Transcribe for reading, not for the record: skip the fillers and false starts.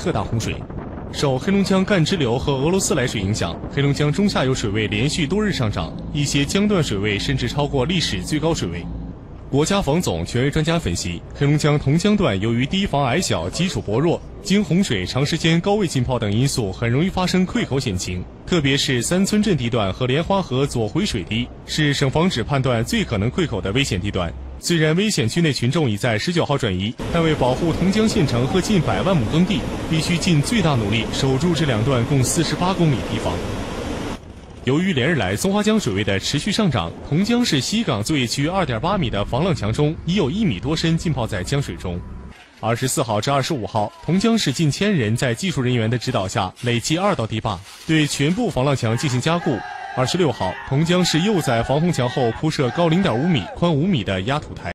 特大洪水。受黑龙江干支流和俄罗斯来水影响，黑龙江中下游水位连续多日上涨，一些江段水位甚至超过历史最高水位。国家防总权威专家分析，黑龙江同江段由于堤防矮小、基础薄弱，经洪水长时间高位浸泡等因素，很容易发生溃口险情。特别是三村镇地段和莲花河左回水堤，是省防指判断最可能溃口的危险地段。虽然危险区内群众已在19号转移，但为保护同江县城和近100万亩耕地，必须尽最大努力守住这两段共48公里堤防。由于连日来松花江水位的持续上涨，同江市西港作业区2.8米的防浪墙中已有1米多深浸泡在江水中。24号至25号，同江市近1000人在技术人员的指导下，累计2道堤坝，对全部防浪墙进行加固。26号，同江市又在防洪墙后铺设高0.5米、宽5米的压土台。